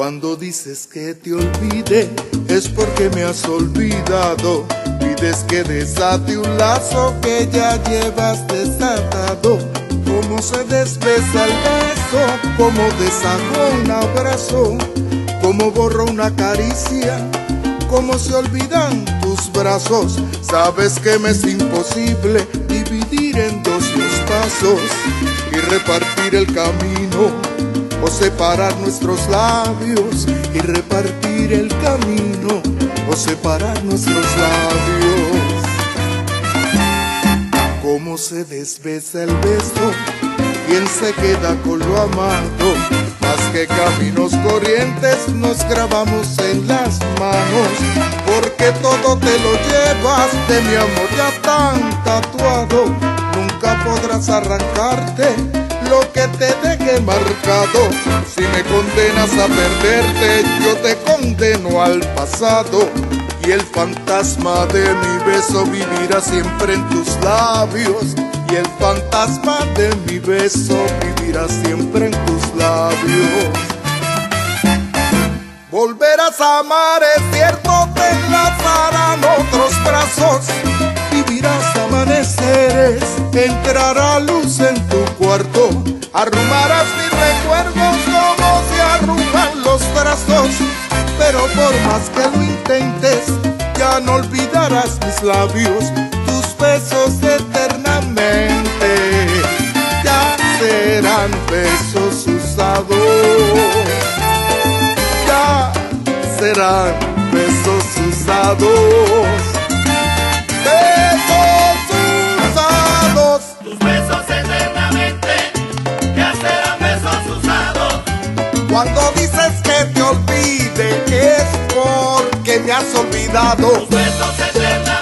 Cuando dices que te olvide es porque me has olvidado. Pides que desate un lazo que ya llevas desatado. Cómo se desbesa el beso, cómo deshago un abrazo, cómo borro una caricia, cómo se olvidan tus brazos. Sabes que me es imposible dividir en dos los pasos y repartir el camino, o separar nuestros labios y repartir el camino, o separar nuestros labios. Cómo se desbesa el beso, quién se queda con lo amado. Más que caminos corrientes nos grabamos en las manos, porque todo te lo llevas de mi amor ya tan tatuado. Nunca podrás arrancarte lo que te deje marcado. Si me condenas a perderte, yo te condeno al pasado, y el fantasma de mi beso vivirá siempre en tus labios, y el fantasma de mi beso vivirá siempre en tus labios. Volverás a amar, es cierto, te enlazarán otros brazos, vivirás amaneceres, entrará luz en tu cuarto, arrumarás mis recuerdos como se arruman los brazos, pero por más que lo intentes, ya no olvidarás mis labios, tus besos eternamente, ya serán besos usados, ya serán besos usados. Tus besos eternamente ya serán besos usados. Cuando dices que te olvide es porque me has olvidado. Tus besos eternamente